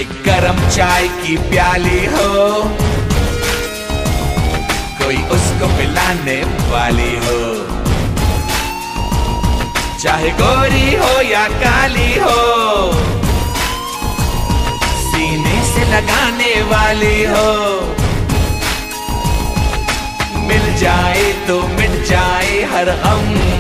एक गरम चाय की प्याली हो, कोई उसको पिलाने वाली हो, चाहे गोरी हो या काली हो, सीने से लगाने वाली हो। मिल जाए तो मिट जाए हर गम,